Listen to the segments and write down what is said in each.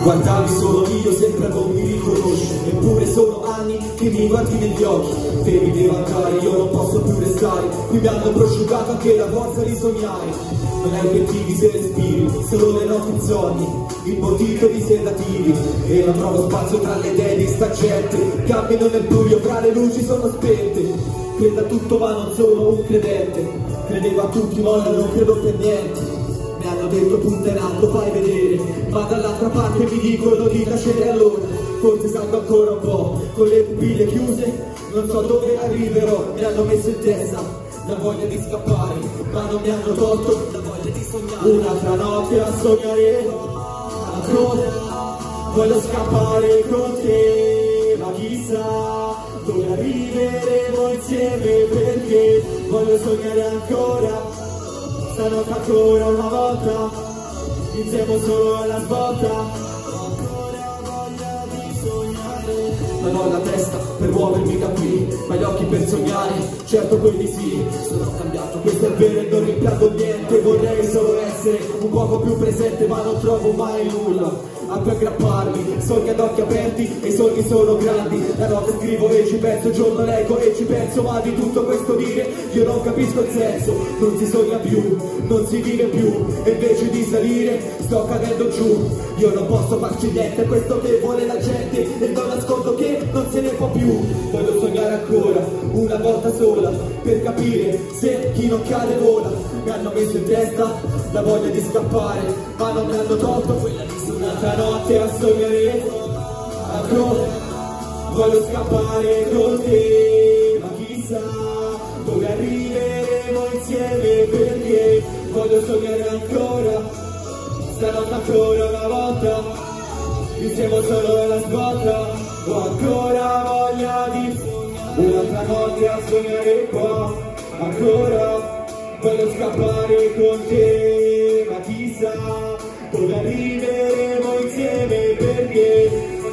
Guardavi solo io, sempre non mi riconosci. Eppure sono anni che mi guardi negli occhi. Devi diventare, io non posso più restare. Qui mi hanno prosciugato anche la forza di sognare. Non hai obiettivi se respiri, solo le notti sogni, imbotito di sedativi. E non trovo spazio tra le idee di sta gente. Cammino nel buio, fra le luci sono spente. Credo a tutto ma non sono un credente. Credevo a tutti ma ora non credo per niente. Mi hanno detto punta in alto, fai vedere, ma dall'altra parte mi dicono di tacere allora. Forse salgo ancora un po', con le pupille chiuse, non so dove arriverò. Mi hanno messo in testa la voglia di scappare, ma non mi hanno tolto la voglia di sognare. Un'altra notte a sognare, ancora, voglio scappare con te, ma chissà dove arriveremo insieme, perché voglio sognare ancora. Stanotte ancora una volta, insieme solo alla svolta. Ho ancora voglia di sognare. Non ho la testa per muovermi da qui, ma gli occhi per sognare, certo quelli sì. Sono cambiato, questo è vero e non rimpiango niente. Vorrei solo essere un poco più presente, ma non trovo mai nulla a cui aggrapparmi. Sogni ad occhi aperti e i sogni sono grandi. La notte scrivo e ci penso, il giorno leggo e ci penso. Ma di tutto questo dire io non capisco il senso. Non si sogna più, non si vive più, e invece di salire sto cadendo giù. Io non posso farci niente, questo che vuole la gente, e non nascondo che non se ne può più. Voglio sognare ancora, una volta sola, per capire se chi non cade vola. Mi hanno messo in testa la voglia di scappare, ma non mi hanno tolto quella di un'altra notte a sognare ancora. Voglio scappare con te, ma chissà dove arriveremo insieme, perché voglio sognare ancora. Stanotte ancora una volta, insieme solo alla svolta. Ho ancora voglia di sognare, un'altra notte a sognare qua, ancora. Voglio scappare con te, ma chissà dove arriveremo insieme, perché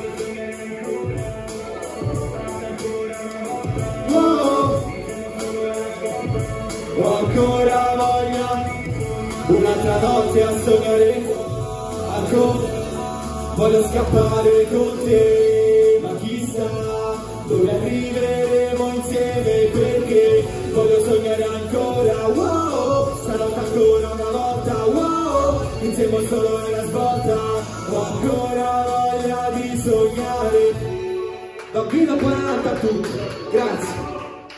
ho ancora voglia, un'altra notte a sognare ancora. Voglio scappare con te, ma chissà dove arriveremo insieme, perché voglio sognare ancora. Wow, stanotte ancora una volta, wow, insieme solo nella svolta. Ho ancora voglia di sognare. Bambino, buonanotte a tutti, grazie.